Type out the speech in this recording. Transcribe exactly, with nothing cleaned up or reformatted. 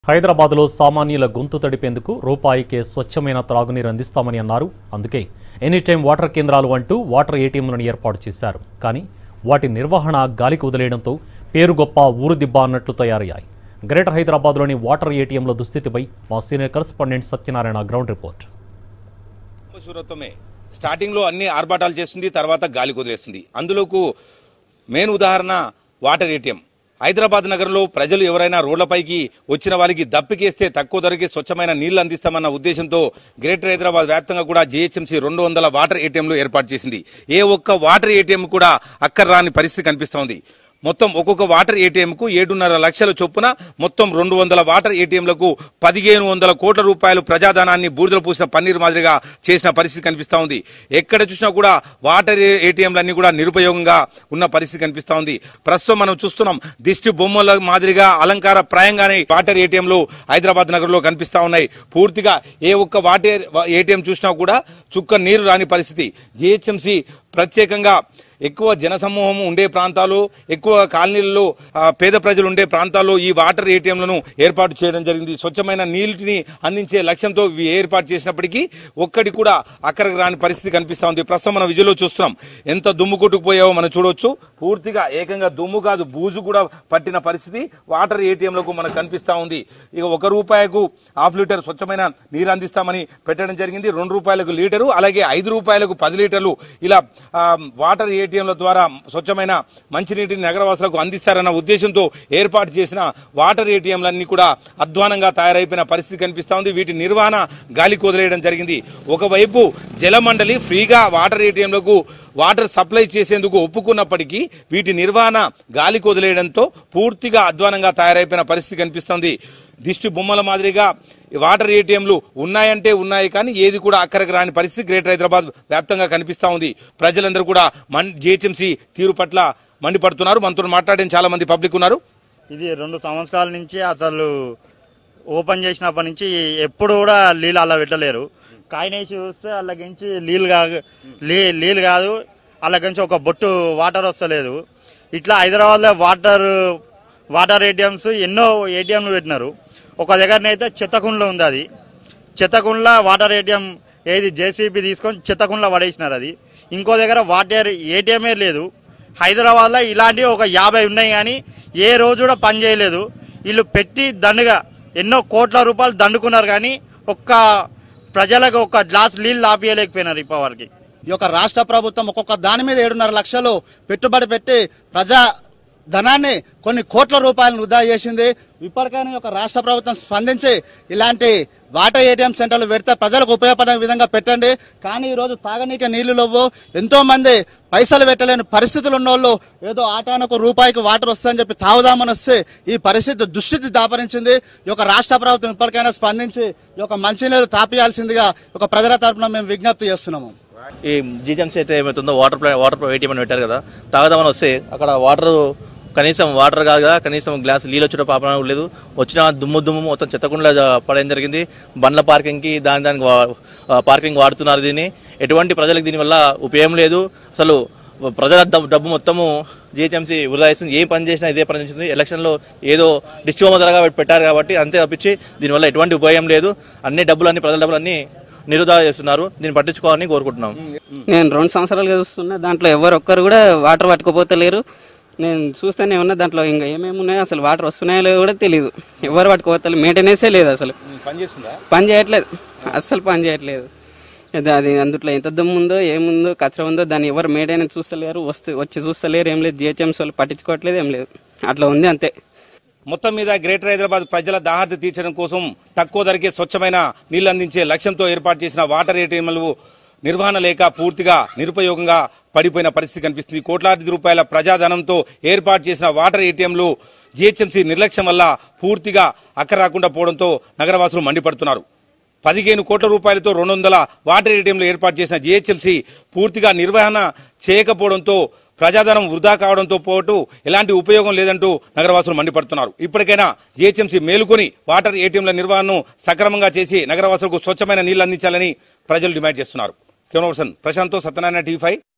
Hyderabad lo సామాన్యుల గొంతు తడిపేందుకు రూపాయికే స్వచ్ఛమైన త్రాగునీరు అందిస్తామని అన్నారు. అందుకే ఎనీ టైం వాటర్ కేంద్రాలు అంటూ వాటర్ ఏటీఎంలను ఏర్పాటు చేశారు. కానీ వాటి నిర్వహణ గాలికి వదిలేయడంతో పేరు గొప్ప ఊరు దిబ్బ అన్నట్లు తయారయ్యాయి. గ్రేటర్ హైదరాబాద్లోని వాటర్ ఏటీఎంల దుస్థితిపై మా senior correspondent Satyanarayana ground report. Starting లో అన్ని ఆర్భాటాలు చేస్తుంది, తర్వాత గాలికి వదిలేస్తుంది. అందులోకు మెయిన్ ఉదాహరణ వాటర్ ఏటీఎం. హైదరాబాద్ నగరంలో ప్రజలు ఎవరైనా రోడ్లపైకి వచ్చిన వారికి దప్పికేస్తే తక్కువ ధరకే స్వచ్ఛమైన నీళ్లు అందిస్తామన్న ఉద్దేశంతో గ్రేటర్ హైదరాబాద్ వ్యాప్తంగా కూడా జీహెచ్ఎంసీ రెండు వందల వాటర్ ఏటీఎంలు ఏర్పాటు చేసింది. ఏ ఒక్క వాటర్ ఏటీఎం కూడా అక్కర్రాని పరిస్థితి కనిపిస్తోంది. మొత్తం ఒక్కొక్క వాటర్ ఏటీఎంకు ఏడున్నర లక్షల చొప్పున మొత్తం రెండు వందల వాటర్ ఏటీఎంలకు పదిహేను వందల కోట్ల రూపాయలు ప్రజాధనాన్ని బూడిదలు పూసిన పన్నీర్ మాదిరిగా చేసిన పరిస్థితి కనిపిస్తా ఉంది. ఎక్కడ చూసినా కూడా వాటర్ ఏటీఎంలన్నీ కూడా నిరుపయోగంగా ఉన్న పరిస్థితి కనిపిస్తా ఉంది. ప్రస్తుతం మనం చూస్తున్నాం, దిష్టి బొమ్మల మాదిరిగా అలంకార ప్రాయంగానే వాటర్ ఏటీఎంలు హైదరాబాద్ నగరంలో కనిపిస్తా ఉన్నాయి. పూర్తిగా ఏ ఒక్క వాటర్ ఏటీఎం చూసినా కూడా చుక్క నీరు రాని పరిస్థితి. జీహెచ్ఎంసీ ప్రత్యేకంగా ఎక్కువ జనసమూహం ఉండే ప్రాంతాలు, ఎక్కువ కాలనీలలో పేద ప్రజలు ఉండే ప్రాంతాల్లో ఈ వాటర్ ఏటీఎంలను ఏర్పాటు చేయడం జరిగింది. స్వచ్ఛమైన నీటిని అందించే లక్ష్యంతో ఏర్పాటు చేసినప్పటికీ ఒక్కటి కూడా అక్కడికి రాని పరిస్థితి కనిపిస్తా ఉంది. ప్రస్తుతం మనం విజువల్లో చూస్తున్నాం, ఎంత దుమ్ము కొట్టుకుపోయావో మనం చూడవచ్చు. పూర్తిగా ఏకంగా దుమ్ము కాదు, బూజు కూడా పట్టిన పరిస్థితి వాటర్ ఏటీఎంలకు మనకు కనిపిస్తా ఉంది. ఇక ఒక రూపాయకు హాఫ్ లీటర్ స్వచ్ఛమైన నీరు అందిస్తామని పెట్టడం జరిగింది. రెండు రూపాయలకు లీటరు, అలాగే ఐదు రూపాయలకు పది లీటర్లు ఇలా వాటర్ ఏటీఎంల ద్వారా స్వచ్ఛమైన మంచినీటిని నగరవాసులకు అందిస్తారన్న ఉద్దేశంతో ఏర్పాటు చేసిన వాటర్ ఏటీఎంలన్నీ కూడా అధ్వానంగా తయారైపోయిన పరిస్థితి కనిపిస్తా ఉంది. వీటి నిర్వహణ గాలికి వదిలేయడం జరిగింది. ఒకవైపు జలమండలి ఫ్రీగా వాటర్ ఏటీఎంలకు వాటర్ సప్లై చేసేందుకు ఒప్పుకున్నప్పటికీ వీటి నిర్వహణ గాలికి వదిలేయడంతో పూర్తిగా అధ్వానంగా తయారైపోయిన పరిస్థితి కనిపిస్తోంది. దిష్టి బొమ్మల మాదిరిగా వాటర్ ఏటీఎంలు ఉన్నాయంటే ఉన్నాయి, కానీ ఏది కూడా అక్కడికి రాని పరిస్థితి గ్రేటర్ హైదరాబాద్ వ్యాప్తంగా కనిపిస్తా ఉంది. ప్రజలందరూ కూడా జీహెచ్ఎంసీ తీరు పట్ల మండిపడుతున్నారు. మనతో మాట్లాడే చాలా మంది పబ్లిక్ ఉన్నారు. ఇది రెండు సంవత్సరాల నుంచి అసలు ఓపెన్ చేసినప్పటి నుంచి ఎప్పుడు కూడా నీళ్ళు అలా పెట్టలేరు. కాయినేసి చూస్తే అలాగించి నీళ్ళు కాదు నీళ్ళు కాదు అలాగించి ఒక బొట్టు వాటర్ వస్తలేదు. ఇట్లా హైదరాబాద్లో వాటర్ వాటర్ ఏటీఎంస్ ఎన్నో ఏటీఎంలు పెట్టినారు. ఒక దగ్గరనైతే చెత్తకుండ్లో ఉంది, అది చెత్తకుండ్ల వాటర్ ఏటీఎం ఏది జేసీబీ తీసుకొని చెత్తకుండ్ల పడేసినారు. అది ఇంకో దగ్గర వాటర్ ఏటీఎంఏ లేదు. హైదరాబాద్లో ఇలాంటివి ఒక యాభై ఉన్నాయి, కానీ ఏ రోజు కూడా పని చేయలేదు. వీళ్ళు పెట్టి దండుగా ఎన్నో కోట్ల రూపాయలు దండుకున్నారు, కానీ ఒక్క ప్రజలకు ఒక గ్లాస్ నీళ్ళు ఆపియలేకపోయినారు ఇప్పటివరకు. ఈ యొక్క రాష్ట్ర ప్రభుత్వం ఒక్కొక్క దాని మీద ఏడున్నర లక్షలు పెట్టుబడి పెట్టి ప్రజా ధనాన్ని కొన్ని కోట్ల రూపాయలను వృధా చేసింది. ఇప్పటికైనా ఒక రాష్ట్ర ప్రభుత్వం స్పందించి ఇలాంటి వాటర్ ఏటీఎం సెంటర్లు పెడితే ప్రజలకు ఉపయోగపడే విధంగా పెట్టండి. కానీ ఈరోజు తాగనీకే నీళ్లు లేవు. ఎంతో మంది పైసలు పెట్టలేని పరిస్థితులు ఉన్నోళ్ళు ఏదో ఆటానికి రూపాయికి వాటర్ వస్తుందని చెప్పి తాగుదామని వస్తే ఈ పరిస్థితి దుస్థితి దాపరించింది. ఈ యొక్క రాష్ట్ర ప్రభుత్వం ఇప్పటికైనా స్పందించి ఈ యొక్క మంచినీళ్ళు తాపియాల్సిందిగా ఒక ప్రజల తరఫున మేము విజ్ఞప్తి చేస్తున్నాము. ఈ జీజెంసీ అయితే ఏమవుతుందో వాటర్ ప్లాంట్ వాటర్ ఏటీఎం అని పెట్టారు కదా, తాగదామని వస్తే అక్కడ వాటర్ కనీసం వాటర్ కాదు కదా, కనీసం గ్లాస్ నీళ్ళు వచ్చే పాపన లేదు. వచ్చిన దుమ్ము దుమ్ము మొత్తం చెత్తకుండా పడేయడం జరిగింది. బండ్ల పార్కింగ్ కి దాని దానికి పార్కింగ్ వాడుతున్నారు. దీన్ని ఎటువంటి ప్రజలకు దీనివల్ల ఉపయోగం లేదు. అసలు ప్రజల డబ్బు మొత్తము జీహెచ్ఎంసీ వృధా చేస్తుంది. ఏం పని చేసినా ఇదే పని చేస్తుంది. ఎలక్షన్ లో ఏదో డిస్ట్రిక్ట్ ధరగా పెట్టారు కాబట్టి అంతే తప్పించి దీనివల్ల ఎటువంటి ఉపయోగం లేదు. అన్ని డబ్బులు అన్ని ప్రజల డబ్బులు అన్ని నిరుదా చేస్తున్నారు. దీన్ని పట్టించుకోవాలని కోరుకుంటున్నాం. నేను రెండు సంవత్సరాలుగా చూస్తున్నా, దాంట్లో ఎవరు ఒక్కరు కూడా వాటర్ పట్టుకోపోతలేరు. నేను చూస్తూనే ఉన్నా, దాంట్లో ఇంకా ఏమేమి ఉన్నాయో అసలు వాటర్ వస్తున్నాయో లేదో కూడా తెలియదు. ఎవరు పట్టుకోవట్లేదు, మెయింటెనెన్సే లేదు. అసలు పని చేయట్లేదు, అస్సలు పని చేయట్లేదు. అది అందుట్లో ఎంత దుమ్ము ఉందో ఏముందో కచరా ఉందో దాన్ని ఎవరు మెయింటెనెన్స్ చూస్తలేరు, వస్తూ వచ్చి చూస్తలేరు. ఏం లేదు, జిహెచ్ఎంసీ వాళ్ళు పట్టించుకోవట్లేదు, ఏం లేదు, అట్లా ఉంది అంతే. మొత్తం మీద గ్రేటర్ హైదరాబాద్ ప్రజల దాహార్తి తీర్చడం కోసం తక్కువ ధరకే స్వచ్ఛమైన నీళ్లు అందించే లక్ష్యంతో ఏర్పాటు చేసిన వాటర్ ఏటీఎంలు నిర్వహణ లేక పూర్తిగా నిరుపయోగంగా పడిపోయిన పరిస్థితి కనిపిస్తుంది. కోట్లాది రూపాయల ప్రజాధనంతో ఏర్పాటు చేసిన వాటర్ ఏటీఎంలు జీహెచ్ఎంసీ నిర్లక్ష్యం వల్ల పూర్తిగా అక్కర రాకుండా పోవడంతో నగరవాసులు మండిపడుతున్నారు. పదిహేను కోట్ల రూపాయలతో రెండు వందల వాటర్ ఏటీఎంలు ఏర్పాటు చేసిన జీహెచ్ఎంసీ పూర్తిగా నిర్వహణ చేయకపోవడంతో ప్రజాధనం వృధా కావడంతో పాటు ఎలాంటి ఉపయోగం లేదంటూ నగరవాసులు మండిపడుతున్నారు. ఇప్పటికైనా జీహెచ్ఎంసీ మేలుకొని వాటర్ ఏటీఎంల నిర్వహణను సక్రమంగా చేసి నగరవాసులకు స్వచ్ఛమైన నీళ్లు అందించాలని ప్రజలు డిమాండ్ చేస్తున్నారు. Camera person Prashant, Satyanarayana, TV five.